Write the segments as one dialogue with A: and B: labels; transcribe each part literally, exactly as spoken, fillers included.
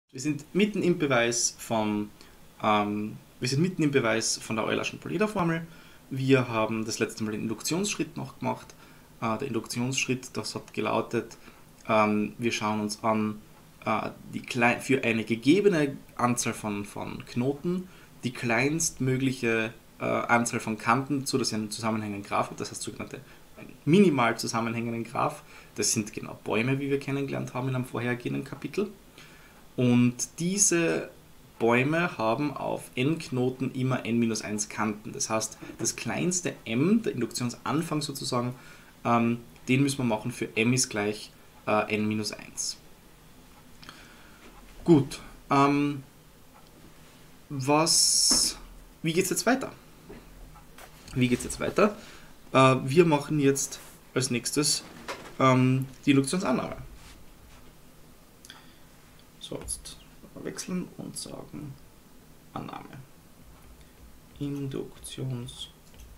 A: Wir sind mitten im Beweis vom, ähm, wir sind mitten im Beweis von der Eulerschen Polyederformel. Wir haben das letzte Mal den Induktionsschritt noch gemacht. Äh, der Induktionsschritt, das hat gelautet, ähm, wir schauen uns an, äh, die Klei für eine gegebene Anzahl von, von Knoten die kleinstmögliche äh, Anzahl von Kanten, so dass ihr einen zusammenhängenden Graph habt, das heißt sogenannte einen minimal zusammenhängenden Graph. Das sind genau Bäume, wie wir kennengelernt haben in einem vorhergehenden Kapitel. Und diese Bäume haben auf n Knoten immer n minus eins Kanten. Das heißt, das kleinste m, der Induktionsanfang sozusagen, ähm, den müssen wir machen für m ist gleich äh, n minus eins. Gut, ähm, was, wie geht es jetzt weiter? Wie geht es jetzt weiter? Äh, wir machen jetzt als nächstes ähm, die Induktionsannahme. So, jetzt wechseln und sagen Annahme. Induktionsannahme.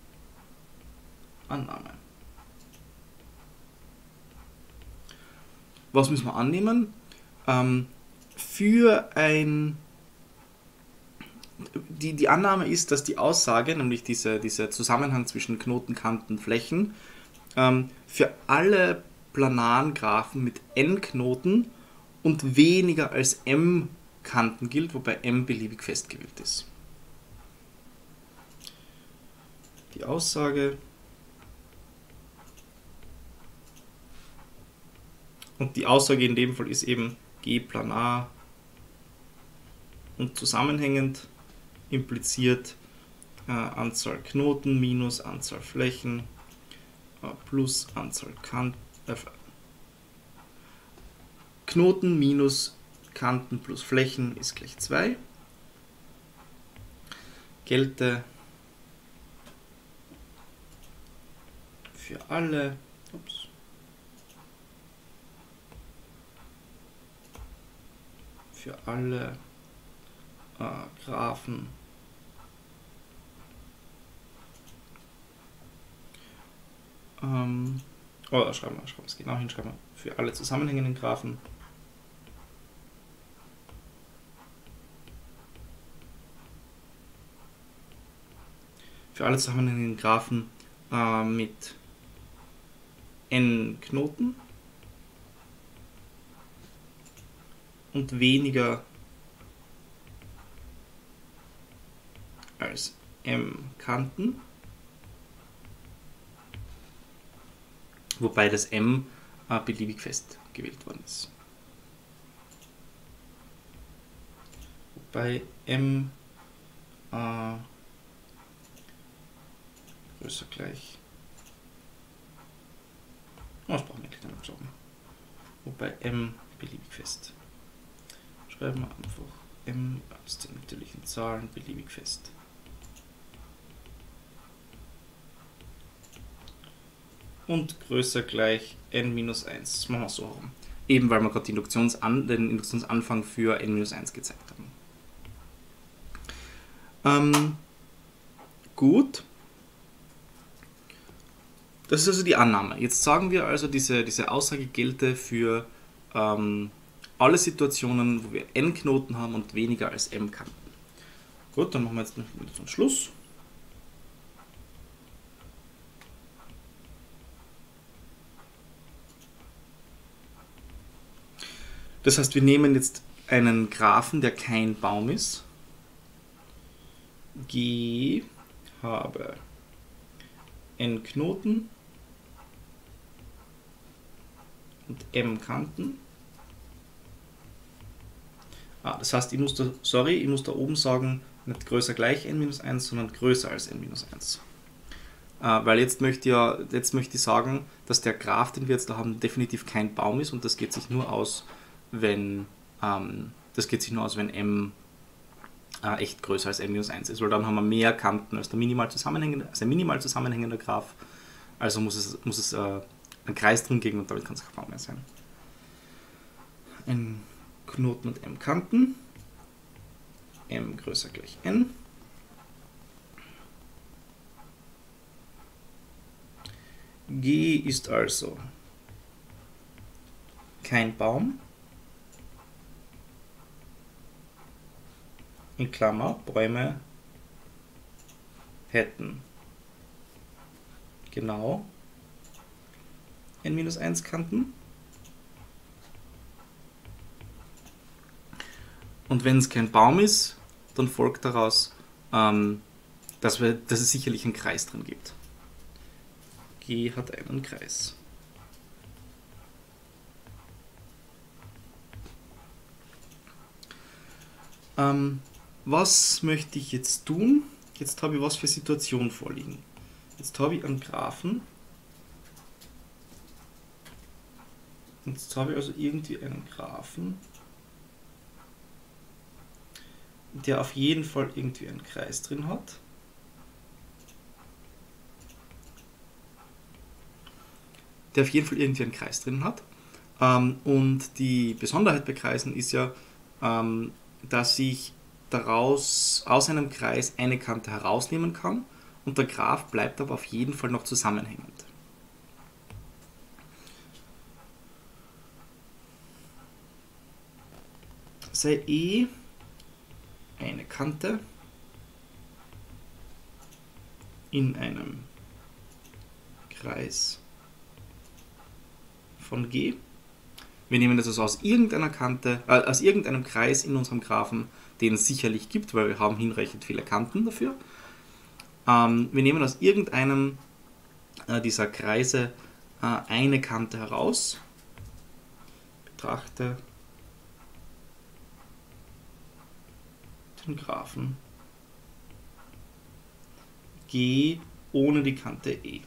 A: Was müssen wir annehmen? Ähm, für ein die, die Annahme ist, dass die Aussage, nämlich dieser diese Zusammenhang zwischen Knoten, Kanten, Flächen, ähm, für alle planaren Graphen mit n Knoten und weniger als m Kanten gilt, wobei m beliebig festgewählt ist. Die Aussage und die Aussage in dem Fall ist eben G planar und zusammenhängend impliziert äh, Anzahl Knoten minus Anzahl Flächen äh, plus Anzahl Kanten äh, Knoten minus Kanten plus Flächen ist gleich zwei. Gelte für alle ups, für alle äh, Graphen ähm, oder schreiben wir, schreiben wir es genau hin, schreiben wir für alle zusammenhängenden Graphen für alle zusammenhängenden Graphen äh, mit n Knoten und weniger als m Kanten, wobei das m äh, beliebig festgewählt worden ist. Wobei m äh, größer gleich. Oh, das brauchen wir nicht damit sagen. Wobei m beliebig fest. Schreiben wir einfach m aus den natürlichen Zahlen beliebig fest. Und größer gleich n minus eins. Das machen wir so herum. Eben weil wir gerade die Induktionsan den Induktionsanfang für n minus eins gezeigt haben. Ähm, gut. Das ist also die Annahme. Jetzt sagen wir also, diese, diese Aussage gelte für ähm, alle Situationen, wo wir n Knoten haben und weniger als m Kanten. Gut, dann machen wir jetzt noch zum Schluss. Das heißt, wir nehmen jetzt einen Graphen, der kein Baum ist. G habe n Knoten und m Kanten. Ah, das heißt, ich muss da, sorry, ich muss da oben sagen, nicht größer gleich n minus eins, sondern größer als n minus eins. Äh, weil jetzt möchte, ich ja, jetzt möchte ich sagen, dass der Graph, den wir jetzt da haben, definitiv kein Baum ist und das geht sich nur aus, wenn ähm, das geht sich nur aus, wenn m äh, echt größer als n minus eins ist, weil dann haben wir mehr Kanten als der minimal zusammenhängende, als ein minimal zusammenhängender Graph. Also muss es, muss es äh, ein Kreis drin gehen und damit kann es kein Baum mehr sein. N Knoten und m Kanten. M größer gleich n. G ist also kein Baum. in Klammer Bäume hätten genau n minus eins Kanten. Und wenn es kein Baum ist, dann folgt daraus, ähm, dass, wir, dass es sicherlich einen Kreis drin gibt. G hat einen Kreis. Ähm, was möchte ich jetzt tun? Jetzt habe ich was für Situation vorliegen. Jetzt habe ich einen Graphen. Jetzt habe ich also irgendwie einen Graphen, der auf jeden Fall irgendwie einen Kreis drin hat. Der auf jeden Fall irgendwie einen Kreis drin hat. Ähm, und die Besonderheit bei Kreisen ist ja, ähm, dass ich daraus aus einem Kreis eine Kante herausnehmen kann und der Graph bleibt aber auf jeden Fall noch zusammenhängend. Sei E eine Kante in einem Kreis von G. Wir nehmen das also aus irgendeiner Kante, äh, aus irgendeinem Kreis in unserem Graphen, den es sicherlich gibt, weil wir haben hinreichend viele Kanten dafür. Ähm, wir nehmen aus irgendeinem äh, dieser Kreise äh, eine Kante heraus, betrachte den Graphen G ohne die Kante E.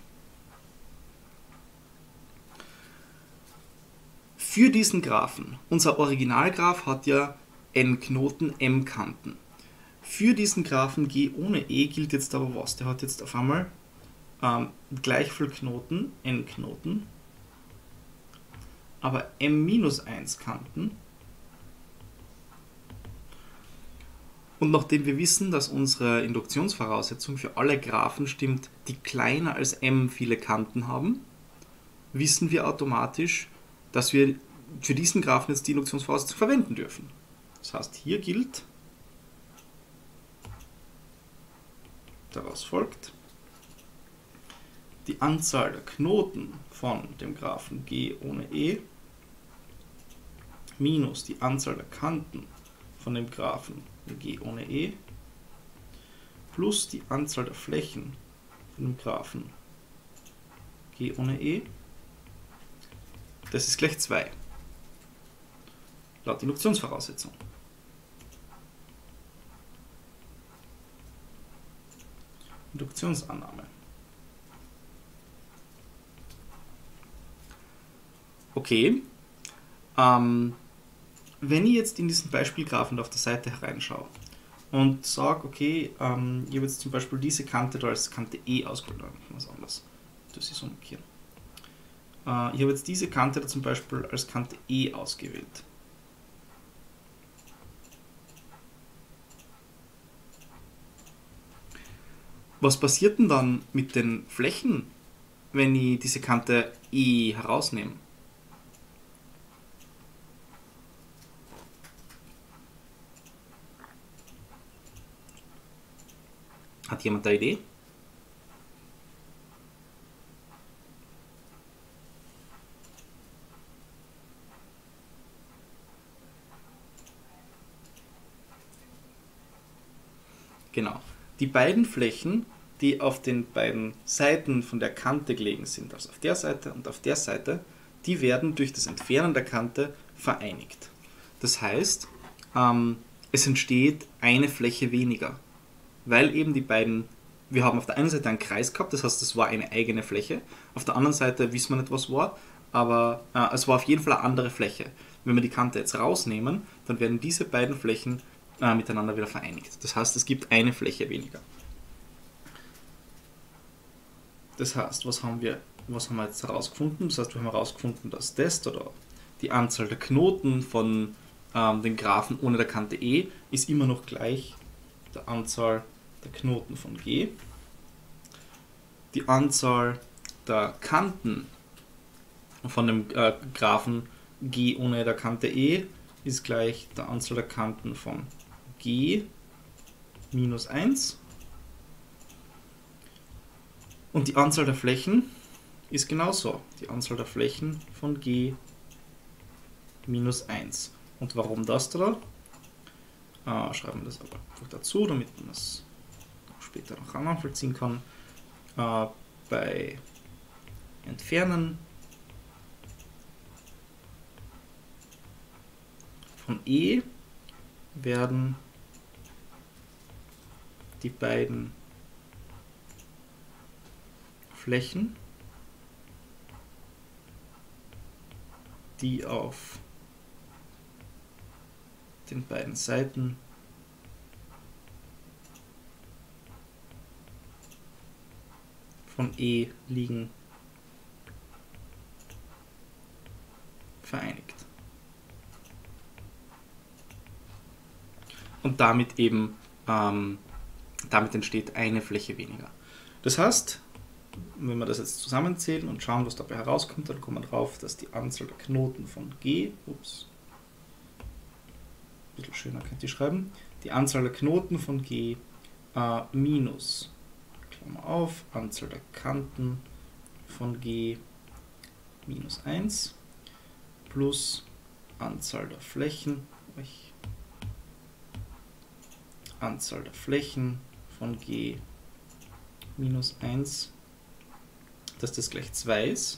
A: Für diesen Graphen, unser Originalgraph hat ja n Knoten, m Kanten. Für diesen Graphen G ohne E gilt jetzt aber was? Der hat jetzt auf einmal ähm, gleich viel Knoten, n Knoten, aber m minus eins Kanten. Und nachdem wir wissen, dass unsere Induktionsvoraussetzung für alle Graphen stimmt, die kleiner als m viele Kanten haben, wissen wir automatisch, dass wir für diesen Graphen jetzt die Induktionsvoraussetzung verwenden dürfen. Das heißt, hier gilt, daraus folgt, die Anzahl der Knoten von dem Graphen G ohne E minus die Anzahl der Kanten von dem Graphen G ohne E plus die Anzahl der Flächen von dem Graphen G ohne E, das ist gleich zwei, laut Induktionsvoraussetzung. Induktionsannahme. Okay, ähm, wenn ich jetzt in diesen Beispielgraphen auf der Seite hereinschaue und sage, okay, ähm, ich habe jetzt zum Beispiel diese Kante da als Kante E ausgewählt, was anderes, das ist umgekehrt. Äh, ich habe jetzt diese Kante da zum Beispiel als Kante E ausgewählt. Was passiert denn dann mit den Flächen, wenn ich diese Kante E herausnehme? Hat jemand eine Idee? Genau. Die beiden Flächen, die auf den beiden Seiten von der Kante gelegen sind, also auf der Seite und auf der Seite, die werden durch das Entfernen der Kante vereinigt. Das heißt, ähm, es entsteht eine Fläche weniger, weil eben die beiden, wir haben auf der einen Seite einen Kreis gehabt, das heißt, das war eine eigene Fläche, auf der anderen Seite wissen wir nicht, was war, aber äh, es war auf jeden Fall eine andere Fläche. Wenn wir die Kante jetzt rausnehmen, dann werden diese beiden Flächen äh, miteinander wieder vereinigt. Das heißt, es gibt eine Fläche weniger. Das heißt, was haben wir, was haben wir jetzt herausgefunden? Das heißt, wir haben herausgefunden, dass das oder die Anzahl der Knoten von ähm, den Graphen ohne der Kante E ist immer noch gleich der Anzahl der Knoten von G. Die Anzahl der Kanten von dem äh, Graphen G ohne der Kante E ist gleich der Anzahl der Kanten von G minus eins. Und die Anzahl der Flächen ist genauso. Die Anzahl der Flächen von G minus eins. Und warum das da? Äh, schreiben wir das aber einfach dazu, damit man das später noch nachvollziehen kann. Äh, bei Entfernen von E werden die beiden Flächen, die auf den beiden Seiten von E liegen, vereinigt. Und damit eben, ähm, damit entsteht eine Fläche weniger. Das heißt, wenn wir das jetzt zusammenzählen und schauen, was dabei herauskommt, dann kommen wir drauf, dass die Anzahl der Knoten von G, ups, ein bisschen schöner könnt ihr schreiben, die Anzahl der Knoten von G äh, minus, Klammer auf, Anzahl der Kanten von G minus eins plus Anzahl der Flächen, Anzahl der Flächen von G minus eins, dass das gleich zwei ist.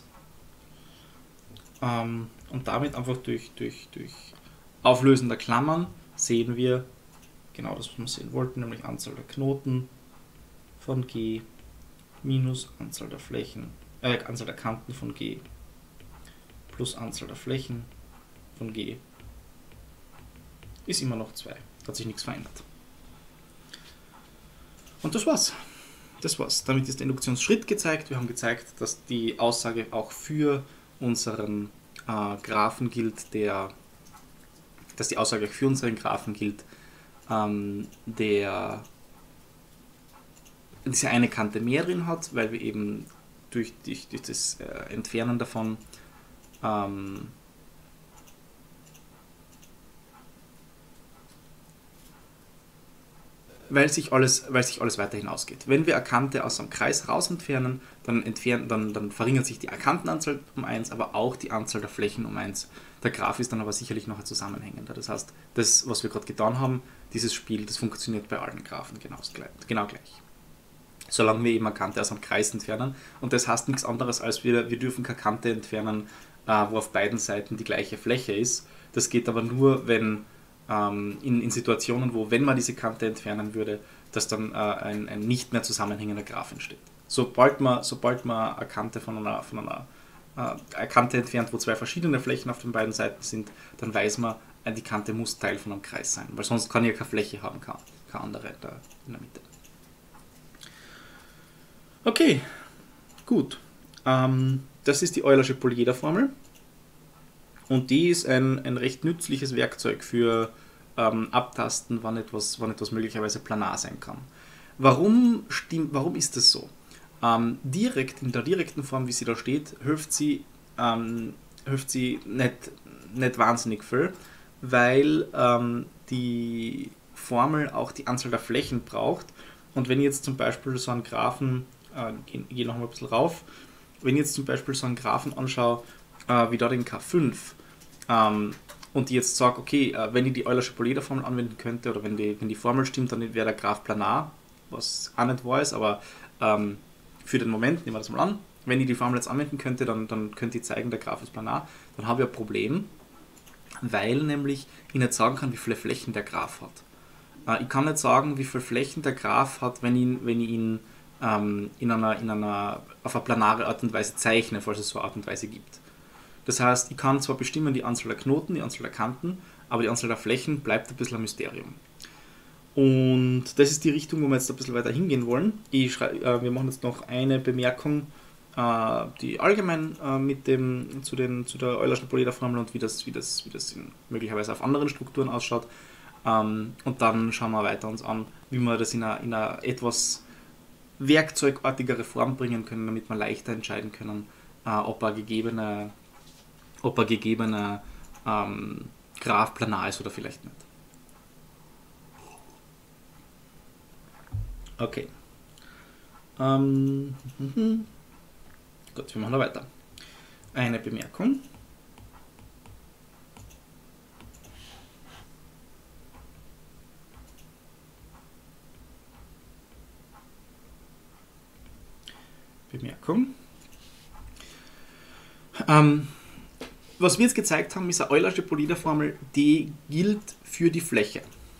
A: Ähm, und damit einfach durch, durch, durch Auflösen der Klammern sehen wir genau das, was wir sehen wollten, nämlich Anzahl der Knoten von G minus Anzahl der Flächen, äh, Anzahl der Kanten von G plus Anzahl der Flächen von G ist immer noch zwei. Da hat sich nichts verändert. Und das war's. Das war's. Damit ist der Induktionsschritt gezeigt. Wir haben gezeigt, dass die Aussage auch für unseren äh, Graphen gilt, der, dass die Aussage auch für unseren Graphen gilt, ähm, der diese eine Kante mehr drin hat, weil wir eben durch, durch, durch das äh, Entfernen davon ähm, weil sich alles, weil sich alles weiter hinausgeht. Wenn wir eine Kante aus einem Kreis raus entfernen, dann, entfernen dann, dann verringert sich die Kantenanzahl um eins, aber auch die Anzahl der Flächen um eins. Der Graph ist dann aber sicherlich noch zusammenhängender. Das heißt, das, was wir gerade getan haben, dieses Spiel, das funktioniert bei allen Graphen genau, genau gleich. Solange wir eben eine Kante aus einem Kreis entfernen. Und das heißt nichts anderes, als wir, wir dürfen keine Kante entfernen, äh, wo auf beiden Seiten die gleiche Fläche ist. Das geht aber nur, wenn In, in Situationen, wo, wenn man diese Kante entfernen würde, dass dann äh, ein, ein nicht mehr zusammenhängender Graph entsteht. Sobald man, sobald man eine Kante von einer, von einer äh, eine Kante entfernt, wo zwei verschiedene Flächen auf den beiden Seiten sind, dann weiß man, äh, die Kante muss Teil von einem Kreis sein, weil sonst kann ich ja keine Fläche haben, keine, keine andere da in der Mitte. Okay, gut. Ähm, das ist die Eulersche Polyederformel. Und die ist ein, ein recht nützliches Werkzeug für ähm, Abtasten, wann etwas, wann etwas möglicherweise planar sein kann. Warum, stimmt, warum ist das so? Ähm, direkt, in der direkten Form, wie sie da steht, hilft sie, ähm, hilft sie nicht, nicht wahnsinnig viel, weil ähm, die Formel auch die Anzahl der Flächen braucht. Und wenn ich jetzt zum Beispiel so einen Graphen, äh, ich gehe noch mal ein bisschen rauf, wenn ich jetzt zum Beispiel so einen Graphen anschaue, äh, wie da den K fünf, ähm, und ich jetzt sage, okay, äh, wenn ich die Eulersche Polyederformel anwenden könnte, oder wenn die, wenn die Formel stimmt, dann wäre der Graph planar, was auch nicht wahr ist, aber ähm, für den Moment, nehmen wir das mal an, wenn ich die Formel jetzt anwenden könnte, dann, dann könnte ich zeigen, der Graph ist planar, dann habe ich ein Problem, weil nämlich ich nicht sagen kann, wie viele Flächen der Graph hat. Äh, ich kann nicht sagen, wie viele Flächen der Graph hat, wenn ich, wenn ich ihn ähm, in einer, in einer, auf eine planare Art und Weise zeichne, falls es so eine Art und Weise gibt. Das heißt, ich kann zwar bestimmen die Anzahl der Knoten, die Anzahl der Kanten, aber die Anzahl der Flächen bleibt ein bisschen ein Mysterium. Und das ist die Richtung, wo wir jetzt ein bisschen weiter hingehen wollen. Ich schrei- äh, wir machen jetzt noch eine Bemerkung, äh, die allgemein äh, mit dem, zu, den, zu der Eulerschen Polyederformel und wie das, wie das, wie das in, möglicherweise auf anderen Strukturen ausschaut. Ähm, und dann schauen wir weiter uns an, wie wir das in eine, in eine etwas werkzeugartigere Form bringen können, damit wir leichter entscheiden können, äh, ob eine gegebene ob ein gegebener ähm, Graph planar ist oder vielleicht nicht. Okay. Ähm, mhm. Gut, wir machen da weiter. Eine Bemerkung. Bemerkung. Ähm, was wir jetzt gezeigt haben, ist eine Eulersche Polyederformel, die gilt für die Fläche.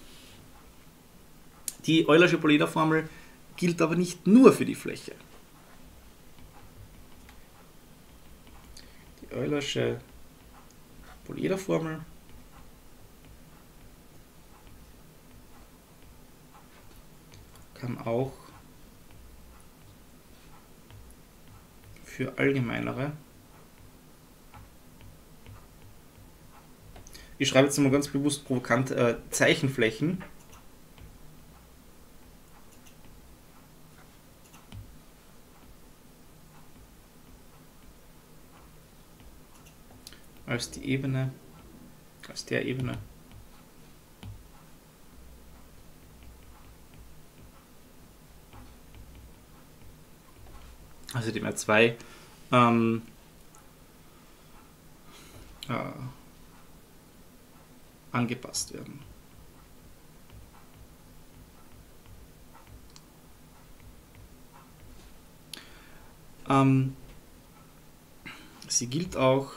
A: Die Eulersche Polyederformel gilt aber nicht nur für die Fläche. Die Eulersche Polyederformel kann auch für allgemeinere. Ich schreibe jetzt mal ganz bewusst provokant äh, Zeichenflächen als die Ebene, als der Ebene. Also dem R zwei ähm, äh, angepasst werden. Ähm, sie gilt auch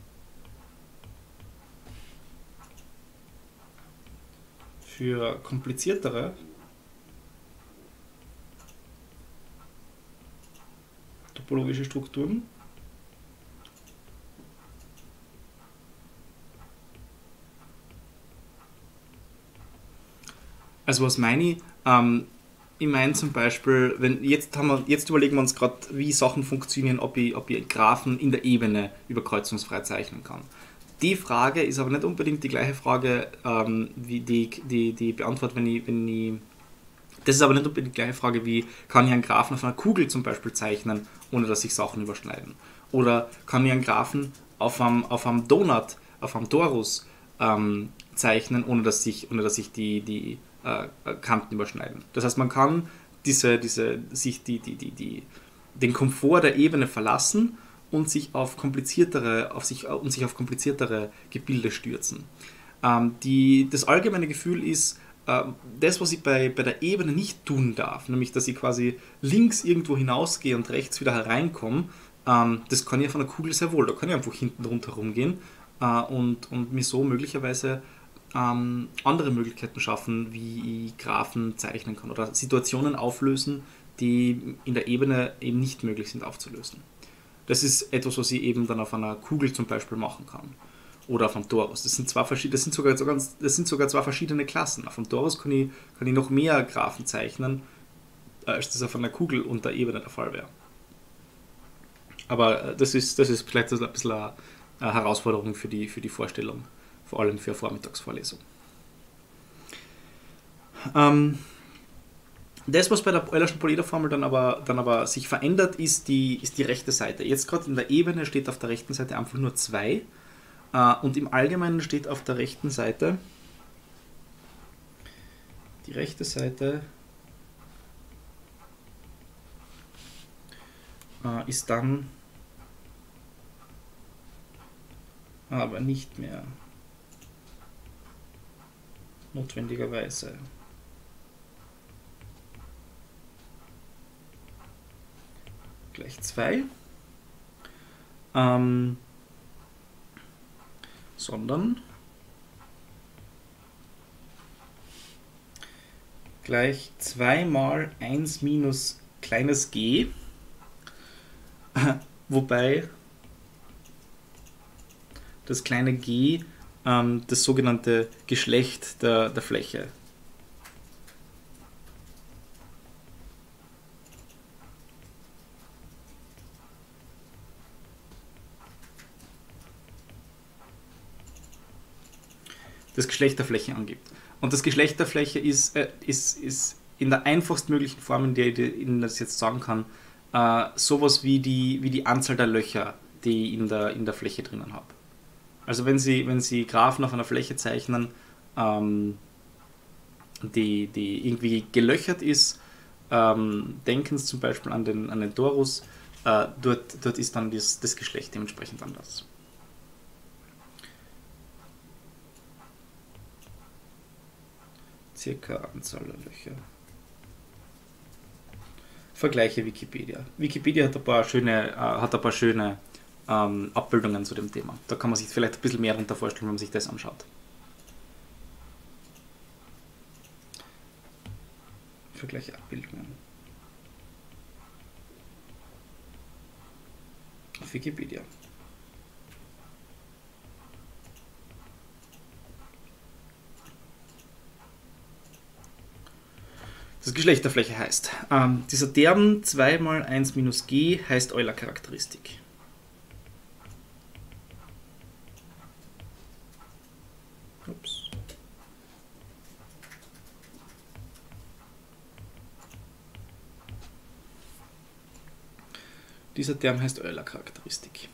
A: für kompliziertere topologische Strukturen. Also was meine ich? Ähm, ich meine zum Beispiel, wenn jetzt haben wir, jetzt überlegen wir uns gerade, wie Sachen funktionieren, ob ich, ob ich Graphen in der Ebene überkreuzungsfrei zeichnen kann. Die Frage ist aber nicht unbedingt die gleiche Frage, ähm, wie die, die, die beantwortet, wenn ich, wenn ich. Das ist aber nicht unbedingt die gleiche Frage, wie kann ich einen Graphen auf einer Kugel zum Beispiel zeichnen, ohne dass sich Sachen überschneiden. Oder kann ich einen Graphen auf einem, auf einem Donut, auf einem Torus ähm, zeichnen, ohne dass sich, ohne dass sich die, die äh, Kanten überschneiden. Das heißt, man kann diese, diese, sich die, die, die, die, den Komfort der Ebene verlassen und sich auf kompliziertere, auf sich, und sich auf kompliziertere Gebilde stürzen. Ähm, die, das allgemeine Gefühl ist, äh, das, was ich bei, bei der Ebene nicht tun darf, nämlich dass ich quasi links irgendwo hinausgehe und rechts wieder hereinkomme, ähm, das kann ich auf einer Kugel sehr wohl. Da kann ich einfach hinten rundherum gehen äh, und, und mir so möglicherweise ähm, andere Möglichkeiten schaffen, wie ich Graphen zeichnen kann oder Situationen auflösen, die in der Ebene eben nicht möglich sind aufzulösen. Das ist etwas, was ich eben dann auf einer Kugel zum Beispiel machen kann. Oder auf einem Torus. Das sind, zwei verschiedene, das sind, sogar, das sind sogar zwei verschiedene Klassen. Auf einem Torus kann ich, kann ich noch mehr Graphen zeichnen, als das auf einer Kugel und der Ebene der Fall wäre. Aber das ist, das ist vielleicht ein bisschen eine Herausforderung für die, für die Vorstellung, vor allem für eine Vormittagsvorlesung. Ähm, Das, was bei der Eulerschen Polyederformel dann aber, dann aber sich verändert, ist die, ist die rechte Seite. Jetzt gerade in der Ebene steht auf der rechten Seite einfach nur zwei äh, und im Allgemeinen steht auf der rechten Seite die rechte Seite äh, ist dann aber nicht mehr notwendigerweise gleich zwei, ähm, sondern gleich zwei mal eins minus kleines g, wobei das kleine g ähm, das sogenannte Geschlecht der, der Fläche das Geschlecht der Fläche angibt. Und das Geschlecht der Fläche ist, äh, ist, ist in der einfachstmöglichen Form, in der ich Ihnen das jetzt sagen kann, äh, sowas wie die, wie die Anzahl der Löcher, die ich in der, in der Fläche drinnen habe. Also wenn Sie, wenn Sie Graphen auf einer Fläche zeichnen, ähm, die, die irgendwie gelöchert ist, ähm, Denkens, zum Beispiel an den, an den Torus, äh, dort, dort ist dann das, das Geschlecht dementsprechend anders. Circa Anzahl der Löcher. Vergleiche Wikipedia. Wikipedia hat ein paar schöne, äh, hat ein paar schöne ähm, Abbildungen zu dem Thema. Da kann man sich vielleicht ein bisschen mehr darunter vorstellen, wenn man sich das anschaut. Vergleiche Abbildungen. Auf Wikipedia. Das Geschlecht der Fläche heißt, ähm, dieser Term zwei mal eins minus g heißt Euler-Charakteristik. Ups. Dieser Term heißt Euler-Charakteristik.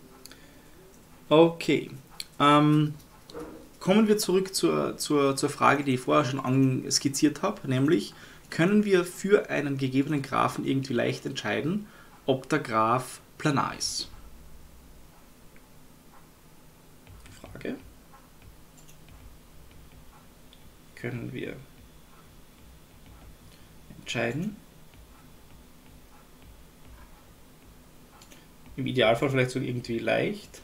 A: Okay. Ähm, kommen wir zurück zur, zur, zur Frage, die ich vorher schon skizziert habe, nämlich, können wir für einen gegebenen Graphen irgendwie leicht entscheiden, ob der Graph planar ist? Frage. Können wir entscheiden? Im Idealfall vielleicht sogar irgendwie leicht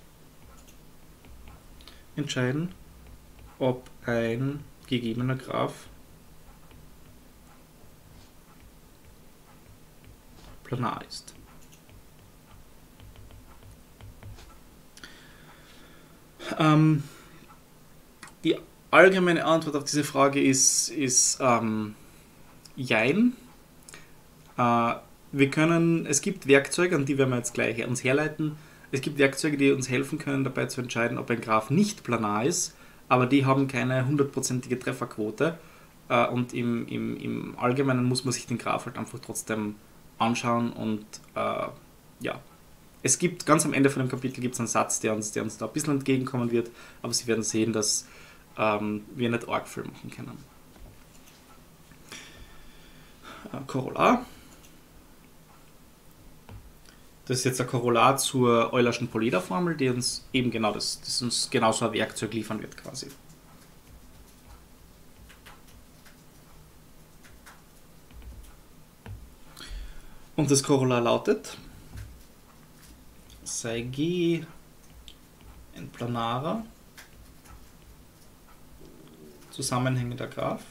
A: entscheiden, ob ein gegebener Graph planar ist. Ähm, die allgemeine Antwort auf diese Frage ist, ist ähm, Jein. Äh, wir können, es gibt Werkzeuge, an die werden wir jetzt gleich uns herleiten. Es gibt Werkzeuge, die uns helfen können, dabei zu entscheiden, ob ein Graph nicht planar ist, aber die haben keine hundertprozentige Trefferquote. Äh, und im, im, im Allgemeinen muss man sich den Graph halt einfach trotzdem anschauen und äh, ja, es gibt ganz am Ende von dem Kapitel gibt es einen Satz, der uns, der uns da ein bisschen entgegenkommen wird, aber Sie werden sehen, dass ähm, wir nicht arg viel machen können. Äh, Korollar. Das ist jetzt ein Korollar zur Eulerschen Poleder-Formel, die uns eben genau das, das uns genau so ein Werkzeug liefern wird quasi. Und das Korollar lautet, sei G ein planarer, zusammenhängender Graph,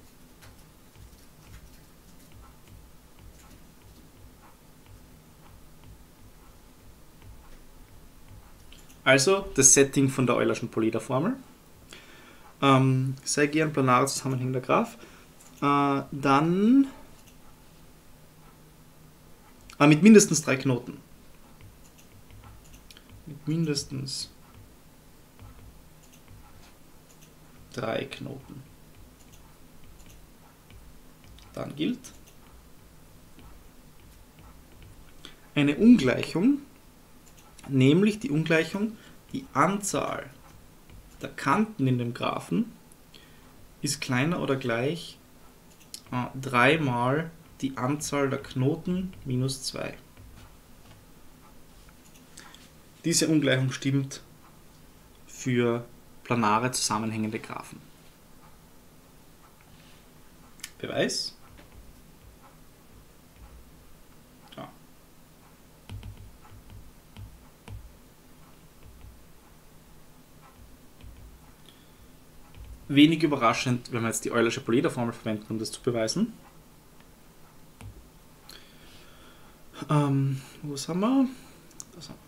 A: also das Setting von der Eulerschen Poleder-Formel, ähm, sei G ein planarer, zusammenhängender Graph, äh, dann Ah, mit mindestens drei Knoten. Mit mindestens drei Knoten. Dann gilt eine Ungleichung, nämlich die Ungleichung, die Anzahl der Kanten in dem Graphen ist kleiner oder gleich äh, dreimal die Anzahl der Knoten minus zwei. Diese Ungleichung stimmt für planare zusammenhängende Graphen. Beweis? Ja. Wenig überraschend, wenn wir jetzt die Eulersche Poleder-Formel verwenden, um das zu beweisen. Ähm, wo sind wir? Das haben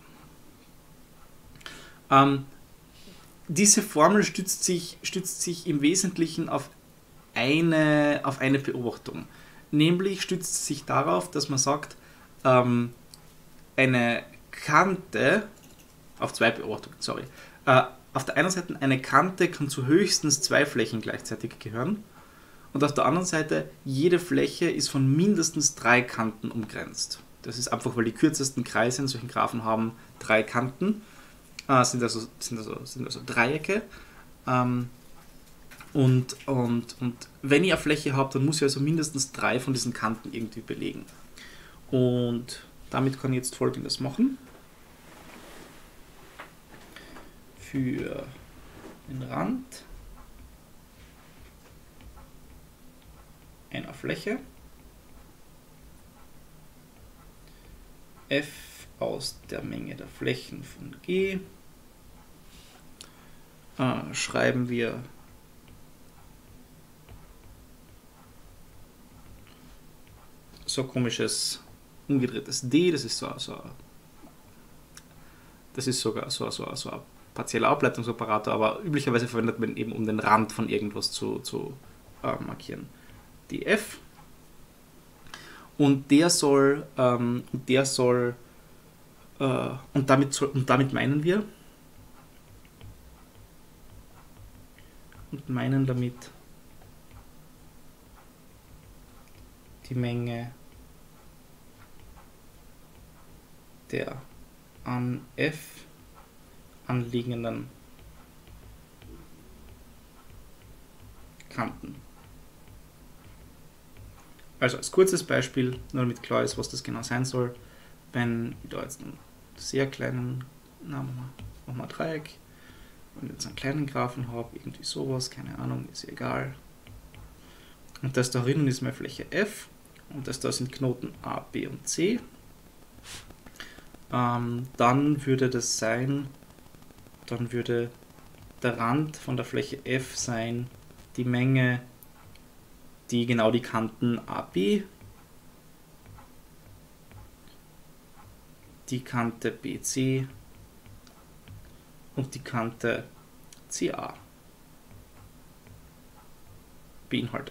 A: wir. Ähm, diese Formel stützt sich, stützt sich im Wesentlichen auf eine, auf eine Beobachtung. Nämlich stützt es sich darauf, dass man sagt, ähm, eine Kante, auf zwei Beobachtungen, sorry, äh, auf der einen Seite eine Kante kann zu höchstens zwei Flächen gleichzeitig gehören und auf der anderen Seite jede Fläche ist von mindestens drei Kanten umgrenzt. Das ist einfach, weil die kürzesten Kreise in solchen Graphen haben drei Kanten, äh, sind, also, sind, also, sind also Dreiecke. Ähm, Und, und, und wenn ich eine Fläche habe, dann muss ich also mindestens drei von diesen Kanten irgendwie belegen. Und damit kann ich jetzt Folgendes machen. Für den Rand einer Fläche f aus der Menge der Flächen von G äh, schreiben wir so ein komisches umgedrehtes D, das ist so, so das ist sogar so, so, so ein partieller Ableitungsoperator, aber üblicherweise verwendet man eben, um den Rand von irgendwas zu, zu äh, markieren. Df. Und der soll, ähm, der soll, äh, und, damit soll, und damit meinen wir, und meinen damit die Menge der an f anliegenden Kanten. Also als kurzes Beispiel, nur damit klar ist, was das genau sein soll, wenn ich da jetzt einen sehr kleinen, na, machen wir ein Dreieck, wenn ich jetzt einen kleinen Graphen habe, irgendwie sowas, keine Ahnung, ist egal. Und das da drinnen ist meine Fläche f und das da sind Knoten A, B und C. Ähm, dann würde das sein, dann würde der Rand von der Fläche f sein die Menge, die genau die Kanten A B, die Kante B C und die Kante C A beinhaltet.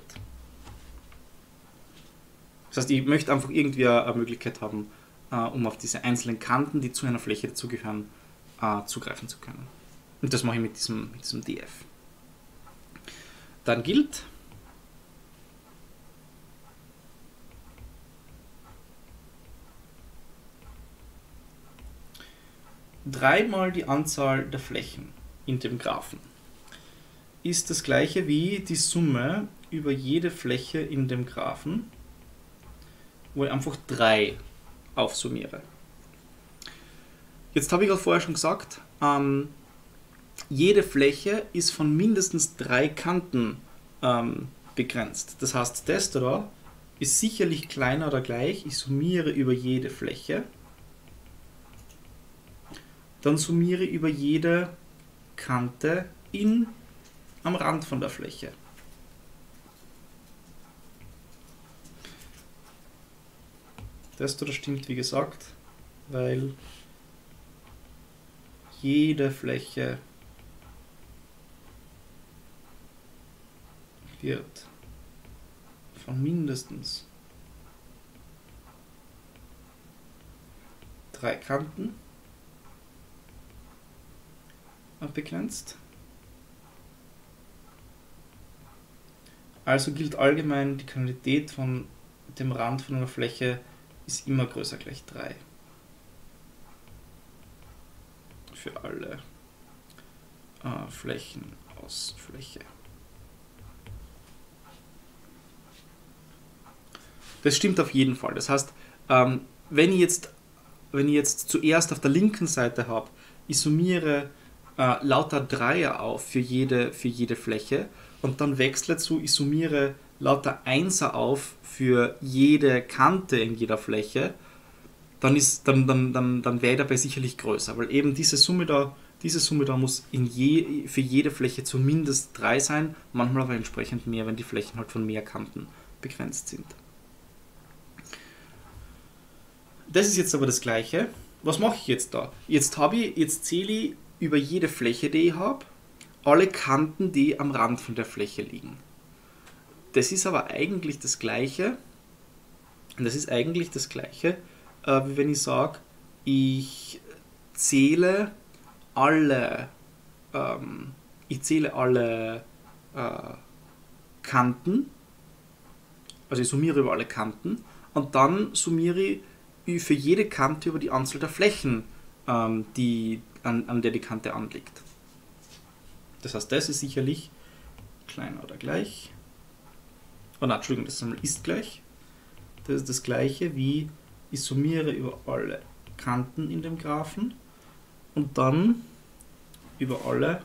A: Das heißt, ich möchte einfach irgendwie eine Möglichkeit haben, um auf diese einzelnen Kanten, die zu einer Fläche dazugehören, zugreifen zu können. Und das mache ich mit diesem, mit diesem D F. Dann gilt dreimal die Anzahl der Flächen in dem Graphen ist das gleiche wie die Summe über jede Fläche in dem Graphen, wo ich einfach drei aufsummiere. Jetzt habe ich gerade vorher schon gesagt, ähm, jede Fläche ist von mindestens drei Kanten ähm, begrenzt. Das heißt, das da ist sicherlich kleiner oder gleich. Ich summiere über jede Fläche. Dann summiere ich über jede Kante in, am Rand von der Fläche. Das da stimmt, wie gesagt, weil jede Fläche wird von mindestens drei Kanten begrenzt. Also gilt allgemein, die Kanalität von dem Rand von einer Fläche ist immer größer gleich drei. Für alle äh, Flächen aus Fläche. Das stimmt auf jeden Fall. Das heißt, ähm, wenn ich jetzt, wenn ich jetzt zuerst auf der linken Seite habe, ich summiere äh, lauter Dreier auf für jede, für jede Fläche und dann wechsle zu, ich summiere lauter Einser auf für jede Kante in jeder Fläche, dann, ist, dann, dann, dann, dann wäre ich dabei sicherlich größer, weil eben diese Summe da, diese Summe da muss in je, für jede Fläche zumindest drei sein, manchmal aber entsprechend mehr, wenn die Flächen halt von mehr Kanten begrenzt sind. Das ist jetzt aber das Gleiche. Was mache ich jetzt da? Jetzt habe ich, jetzt zähle ich über jede Fläche, die ich habe, alle Kanten, die am Rand von der Fläche liegen. Das ist aber eigentlich das Gleiche. Das ist eigentlich das Gleiche, äh, wie wenn ich sage, ich zähle alle, ähm, ich zähle alle äh, Kanten, also ich summiere über alle Kanten und dann summiere ich für jede Kante über die Anzahl der Flächen, ähm, die, an, an der die Kante anliegt. Das heißt, das ist sicherlich kleiner oder gleich. Oh nein, Entschuldigung, das ist gleich. Das ist das gleiche wie ich summiere über alle Kanten in dem Graphen und dann über alle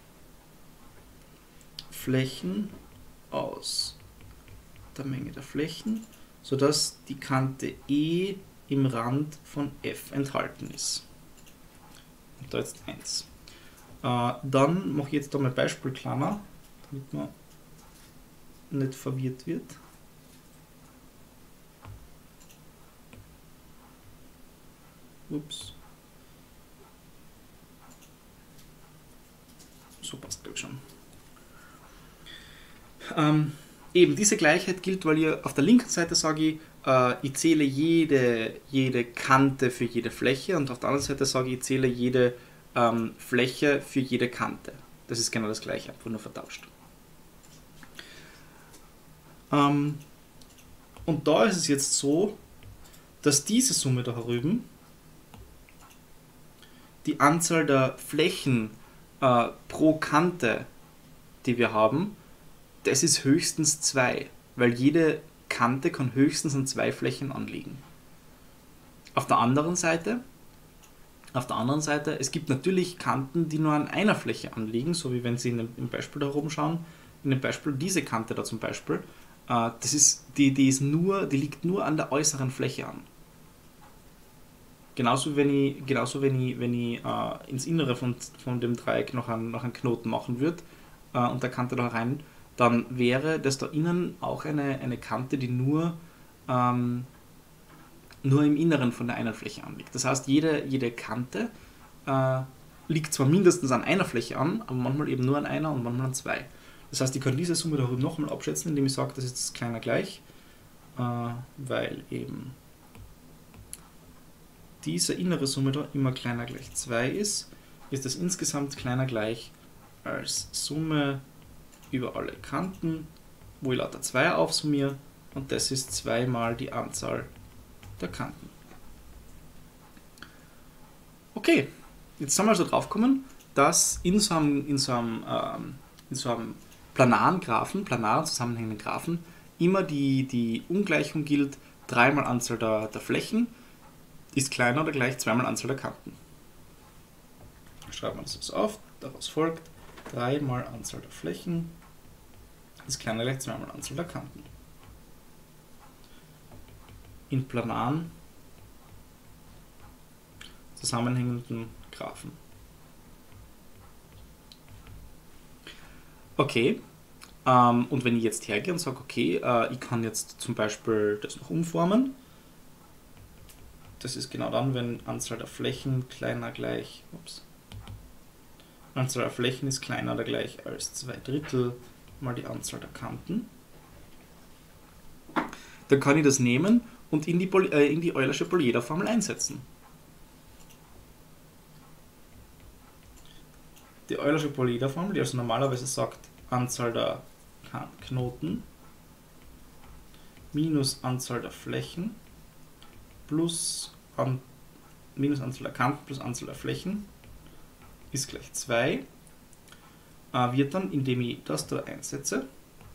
A: Flächen aus der Menge der Flächen, sodass die Kante E im Rand von F enthalten ist. Und da jetzt eins. Äh, dann mache ich jetzt da mein Beispiel kleiner, damit man nicht verwirrt wird. Ups. So passt glaube ich schon. Ähm, eben diese Gleichheit gilt, weil ihr auf der linken Seite sage ich, äh, ich zähle jede, jede Kante für jede Fläche und auf der anderen Seite sage ich, ich zähle jede ähm, Fläche für jede Kante. Das ist genau das gleiche, einfach nur vertauscht. Ähm, und da ist es jetzt so, dass diese Summe da herüben die Anzahl der Flächen äh, pro Kante, die wir haben, das ist höchstens zwei, weil jede Kante kann höchstens an zwei Flächen anliegen. Auf der anderen Seite, auf der anderen Seite, es gibt natürlich Kanten, die nur an einer Fläche anliegen, so wie wenn Sie in dem, im Beispiel da oben schauen, in dem Beispiel diese Kante da zum Beispiel, äh, das ist, die, die, ist nur, die liegt nur an der äußeren Fläche an. Genauso, wenn ich, genauso wenn ich, wenn ich äh, ins Innere von, von dem Dreieck noch einen, noch einen Knoten machen würde äh, und der Kante da rein, dann wäre das da innen auch eine, eine Kante, die nur, ähm, nur im Inneren von der einen Fläche anliegt. Das heißt, jede, jede Kante äh, liegt zwar mindestens an einer Fläche an, aber manchmal eben nur an einer und manchmal an zwei. Das heißt, ich kann diese Summe da nochmal abschätzen, indem ich sage, das ist das kleiner gleich, äh, weil eben diese innere Summe da immer kleiner gleich zwei ist, ist das insgesamt kleiner gleich als Summe über alle Kanten, wo ich lauter zwei aufsummiere, und das ist zwei mal die Anzahl der Kanten. Okay, jetzt sind wir also drauf gekommen, dass in so einem, in so einem, ähm, in so einem planaren Graphen, planaren zusammenhängenden Graphen, immer die, die Ungleichung gilt, dreimal Anzahl der, der Flächen ist kleiner oder gleich zweimal Anzahl der Kanten. Schreiben wir uns das auf, daraus folgt drei mal Anzahl der Flächen ist kleiner oder gleich zweimal Anzahl der Kanten. In planaren zusammenhängenden Graphen. Okay, ähm, und wenn ich jetzt hergehe und sage, okay, äh, ich kann jetzt zum Beispiel das noch umformen. Das ist genau dann, wenn Anzahl der Flächen kleiner gleich, ups, Anzahl der Flächen ist kleiner oder gleich als zwei Drittel mal die Anzahl der Kanten. Dann kann ich das nehmen und in die, äh, in die Eulersche Polyeder-Formel einsetzen. Die Eulersche Polyeder-Formel, die also normalerweise sagt, Anzahl der Knoten minus Anzahl der Flächen plus an, minus Anzahl der Kanten plus Anzahl der Flächen ist gleich zwei, äh, wird dann, indem ich das da einsetze,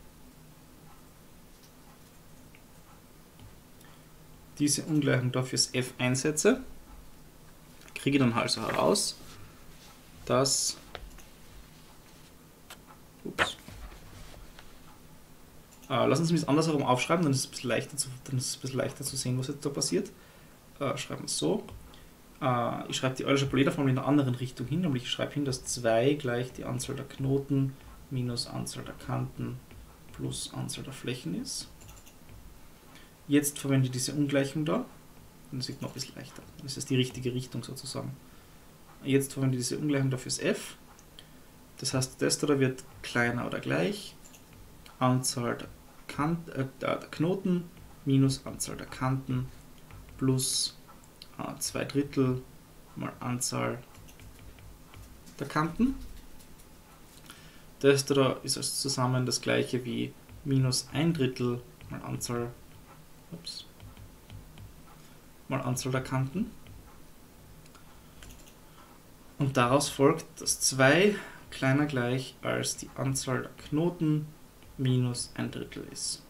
A: diese Ungleichung da fürs f einsetze, kriege ich dann also heraus, dass ups, äh, lassen Sie mich es andersherum aufschreiben, dann ist es ein bisschen leichter zu, dann ist es ein bisschen leichter zu sehen, was jetzt da passiert. Äh, schreiben wir es so. Äh, ich schreibe die Eulersche Polyeder-Formel in der anderen Richtung hin, nämlich ich schreibe hin, dass zwei gleich die Anzahl der Knoten minus Anzahl der Kanten plus Anzahl der Flächen ist. Jetzt verwende ich diese Ungleichung da, dann sieht man ein bisschen leichter. Das ist die richtige Richtung sozusagen. Jetzt verwende ich diese Ungleichung da fürs f. Das heißt, das da wird kleiner oder gleich Anzahl der, Kant, äh, der Knoten minus Anzahl der Kanten plus äh, zwei Drittel mal Anzahl der Kanten. Das da ist also zusammen das gleiche wie minus ein Drittel mal Anzahl, ups, mal Anzahl der Kanten. Und daraus folgt, dass zwei kleiner gleich als die Anzahl der Knoten minus ein Drittel ist.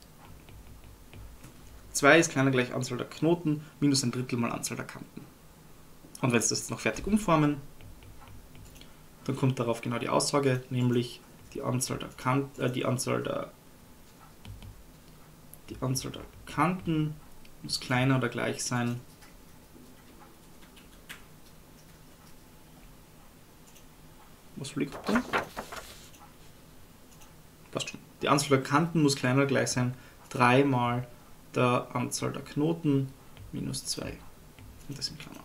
A: zwei ist kleiner gleich Anzahl der Knoten minus ein Drittel mal Anzahl der Kanten. Und wenn Sie das jetzt noch fertig umformen, dann kommt darauf genau die Aussage, nämlich die Anzahl der Kanten, äh, die Anzahl der die Anzahl der Kanten muss kleiner oder gleich sein Was will ich da? Passt schon. Die Anzahl der Kanten muss kleiner oder gleich sein drei mal der Anzahl der Knoten minus zwei. Und das in Klammern.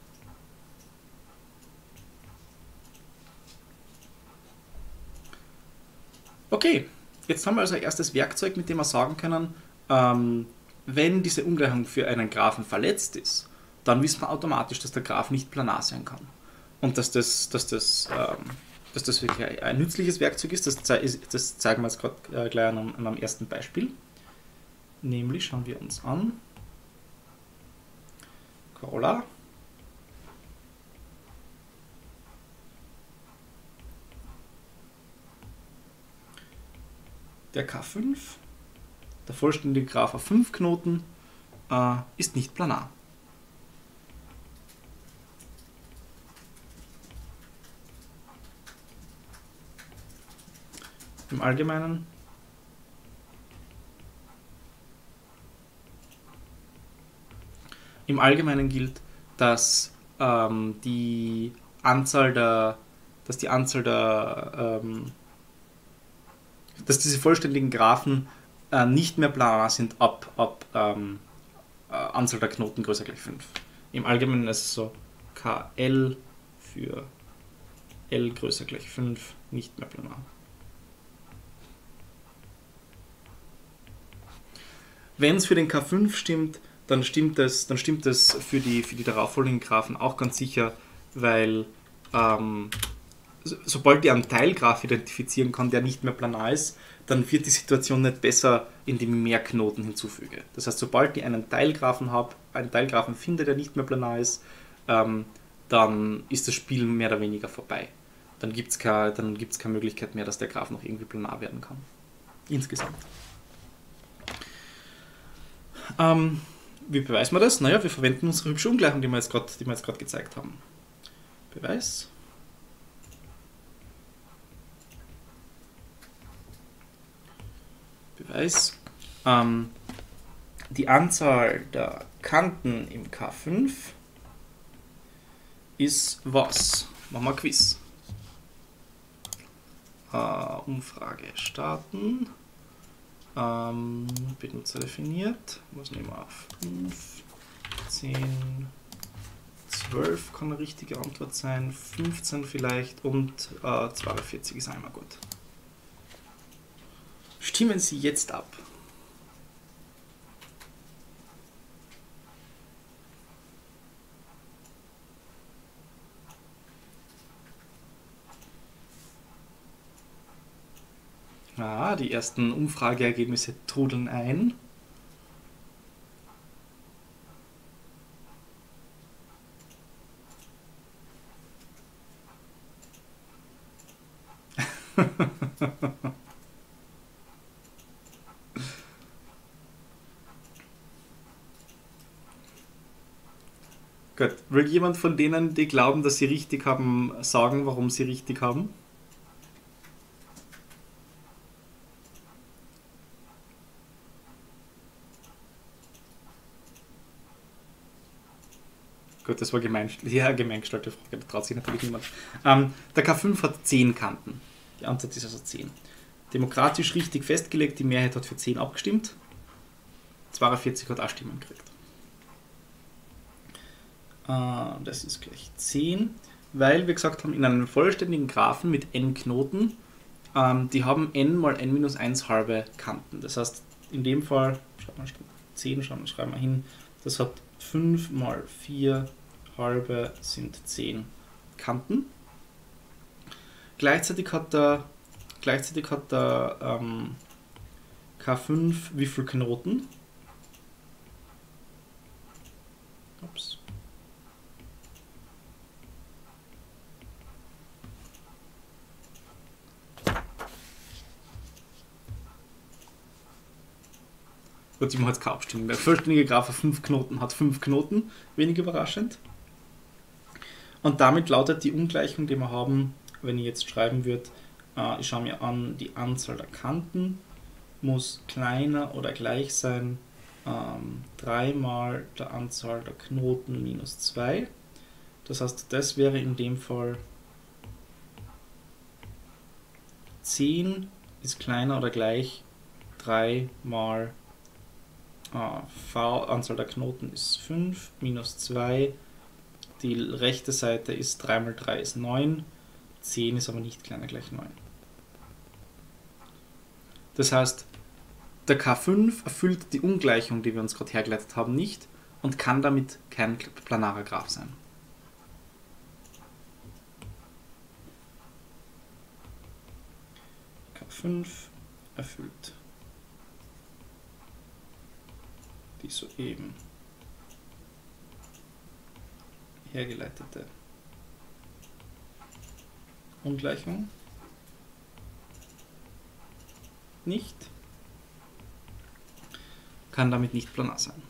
A: Okay, jetzt haben wir also ein erstes Werkzeug, mit dem wir sagen können, ähm, wenn diese Ungleichung für einen Graphen verletzt ist, dann wissen wir automatisch, dass der Graph nicht planar sein kann. Und dass das, dass das, ähm, dass das wirklich ein nützliches Werkzeug ist, das, das zeigen wir jetzt gerade äh, gleich an, an einem ersten Beispiel. Nämlich schauen wir uns an Corolla. Der K fünf, der vollständige Graph auf fünf Knoten, äh, ist nicht planar. Im Allgemeinen Im Allgemeinen gilt, dass ähm, die Anzahl der, dass die Anzahl der, ähm, dass diese vollständigen Graphen äh, nicht mehr planar sind ab, ab ähm, äh, Anzahl der Knoten größer gleich fünf. Im Allgemeinen ist es so, K L für L größer gleich fünf nicht mehr planar. Wenn es für den K fünf stimmt, dann stimmt das, dann stimmt das für die, für die darauffolgenden Graphen auch ganz sicher, weil ähm, so, sobald ich einen Teilgraph identifizieren kann, der nicht mehr planar ist, dann wird die Situation nicht besser, indem ich mehr Knoten hinzufüge. Das heißt, sobald ich einen Teilgraphen habe, einen Teilgraphen finde, der nicht mehr planar ist, ähm, dann ist das Spiel mehr oder weniger vorbei. Dann gibt es keine, dann gibt's keine Möglichkeit mehr, dass der Graph noch irgendwie planar werden kann. Insgesamt. Ähm, wie beweisen wir das? Naja, wir verwenden unsere hübsche Ungleichung, die wir jetzt gerade gezeigt haben. Beweis. Beweis. Ähm, die Anzahl der Kanten im K fünf ist was? Machen wir ein Quiz. Äh, Umfrage starten. Ähm, Benutzer definiert. Was nehmen wir auf? fünf, zehn, zwölf kann eine richtige Antwort sein. fünfzehn vielleicht und äh, zweiundvierzig ist einmal gut. Stimmen Sie jetzt ab. Ah, die ersten Umfrageergebnisse trudeln ein. Gut, will jemand von denen, die glauben, dass sie richtig haben, sagen, warum sie richtig haben? Gut, das war gemein, ja, gemein gestellte Frage, da traut sich natürlich niemand. Ähm, der K fünf hat zehn Kanten. Die Antwort ist also zehn. Demokratisch richtig festgelegt, die Mehrheit hat für zehn abgestimmt. zweiundvierzig hat auch Stimmen gekriegt. Äh, das ist gleich zehn, weil wir gesagt haben, in einem vollständigen Graphen mit n Knoten, ähm, die haben n mal n minus eins halbe Kanten. Das heißt, in dem Fall, schreiben wir zehn, schreiben wir hin, das hat fünf mal vier halbe sind zehn Kanten. Gleichzeitig hat der, gleichzeitig hat der ähm, K fünf wie viele Knoten? Ups. Gut, ich mache jetzt keine Abstimmung. Der vollständige Graph auf fünf Knoten hat fünf Knoten, wenig überraschend. Und damit lautet die Ungleichung, die wir haben, wenn ich jetzt schreiben würde, äh, ich schaue mir an, die Anzahl der Kanten muss kleiner oder gleich sein, ähm, drei mal der Anzahl der Knoten minus zwei. Das heißt, das wäre in dem Fall zehn ist kleiner oder gleich drei mal äh, v, Anzahl der Knoten ist fünf, minus zwei. Die rechte Seite ist drei mal drei ist neun, zehn ist aber nicht kleiner gleich neun. Das heißt, der K fünf erfüllt die Ungleichung, die wir uns gerade hergeleitet haben, nicht und kann damit kein planarer Graph sein. K fünf erfüllt die soeben hergeleitete Ungleichung nicht, kann damit nicht planar sein.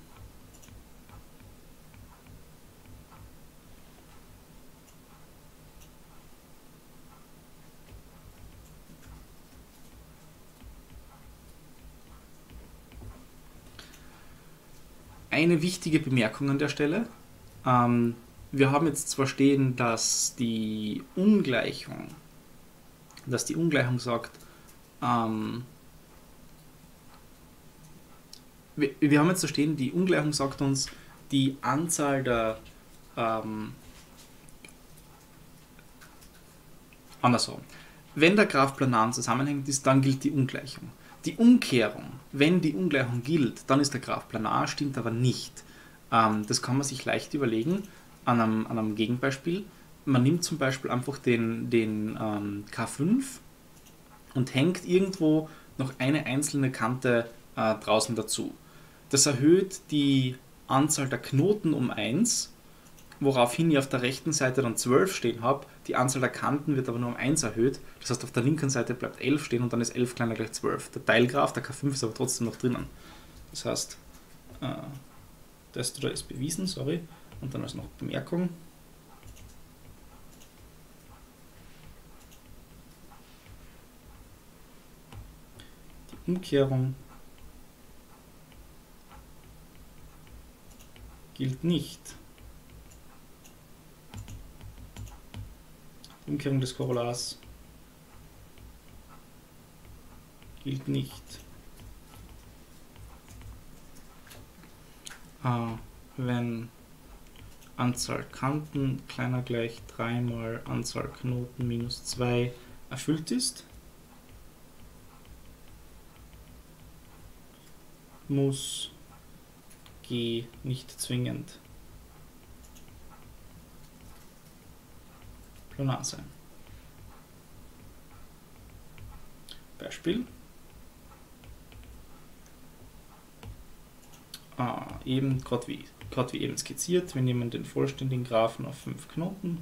A: Eine wichtige Bemerkung an der Stelle. Ähm, wir haben jetzt zwar stehen, dass die Ungleichung, dass die Ungleichung sagt, ähm, wir, wir haben jetzt da stehen, die Ungleichung sagt uns, die Anzahl der, ähm, andersrum, wenn der Graph planar zusammenhängend ist, dann gilt die Ungleichung. Die Umkehrung, wenn die Ungleichung gilt, dann ist der Graph planar, stimmt aber nicht. Ähm, das kann man sich leicht überlegen an einem, an einem Gegenbeispiel. Man nimmt zum Beispiel einfach den, den ähm, K fünf und hängt irgendwo noch eine einzelne Kante äh, draußen dazu. Das erhöht die Anzahl der Knoten um eins, woraufhin ich auf der rechten Seite dann zwölf stehen habe. Die Anzahl der Kanten wird aber nur um eins erhöht. Das heißt, auf der linken Seite bleibt elf stehen und dann ist elf kleiner gleich zwölf. Der Teilgraph, der K fünf, ist aber trotzdem noch drinnen. Das heißt, äh, das da ist bewiesen, sorry. Und dann als noch Bemerkung. Die Umkehrung gilt nicht. Die Umkehrung des Korollars gilt nicht, äh, wenn Anzahl Kanten kleiner gleich drei mal Anzahl Knoten minus zwei erfüllt ist, muss G nicht zwingend planar sein. Beispiel. Ah, eben, gerade wie, gerade wie eben skizziert, wir nehmen den vollständigen Graphen auf fünf Knoten.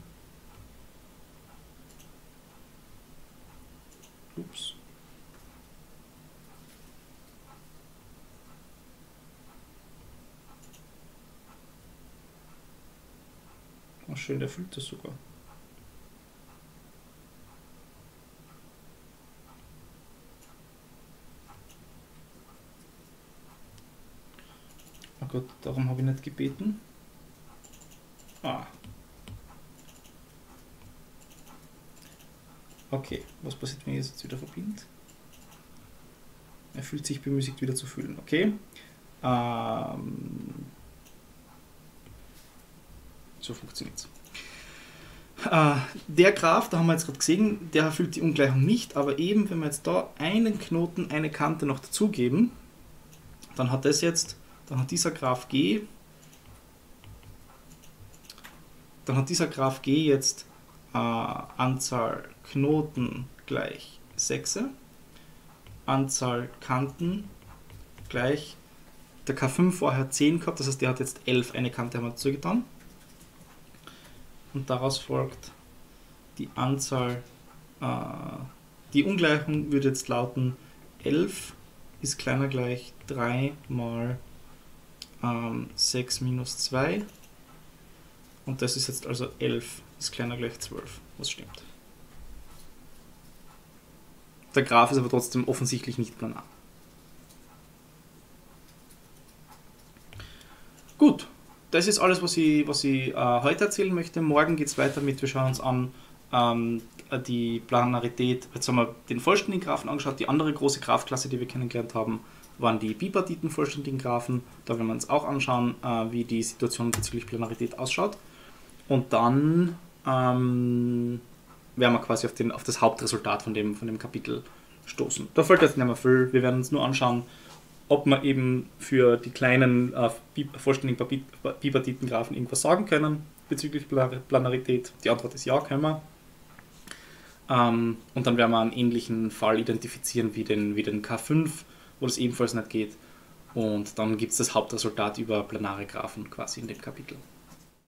A: Ups. Oh, schön, der füllt das sogar. Oh Gott, darum habe ich nicht gebeten. Ah. Okay, was passiert, wenn ich es jetzt wieder verbinde? Er fühlt sich bemüßigt wieder zu füllen. Okay. Ähm, so funktioniert es. Äh, der Graph, da haben wir jetzt gerade gesehen, der erfüllt die Ungleichung nicht, aber eben, wenn wir jetzt da einen Knoten, eine Kante noch dazugeben, dann hat das jetzt, dann hat dieser Graph G, dann hat dieser Graph G jetzt äh, Anzahl Knoten gleich sechs, Anzahl Kanten gleich, der K fünf vorher zehn gehabt, das heißt, der hat jetzt elf, eine Kante haben wir dazu getan. Und daraus folgt die Anzahl, äh, die Ungleichung würde jetzt lauten elf ist kleiner gleich drei mal ähm, sechs minus zwei. Und das ist jetzt also elf ist kleiner gleich zwölf, was stimmt. Der Graph ist aber trotzdem offensichtlich nicht planar. Gut, das ist alles, was ich, was ich äh, heute erzählen möchte. Morgen geht es weiter mit, wir schauen uns an ähm, die Planarität. Jetzt haben wir den vollständigen Graphen angeschaut. Die andere große Graphklasse, die wir kennengelernt haben, waren die bipartiten vollständigen Graphen. Da werden wir uns auch anschauen, äh, wie die Situation bezüglich Planarität ausschaut. Und dann ähm, werden wir quasi auf, den, auf das Hauptresultat von dem, von dem Kapitel stoßen. Da folgt jetzt nicht mehr viel. Wir werden uns nur anschauen, ob wir eben für die kleinen äh, vollständigen bipartiten Graphen irgendwas sagen können bezüglich Planarität. Die Antwort ist ja, können wir. Ähm, und dann werden wir einen ähnlichen Fall identifizieren wie den, wie den K fünf, wo das ebenfalls nicht geht. Und dann gibt es das Hauptresultat über planare Graphen quasi in dem Kapitel.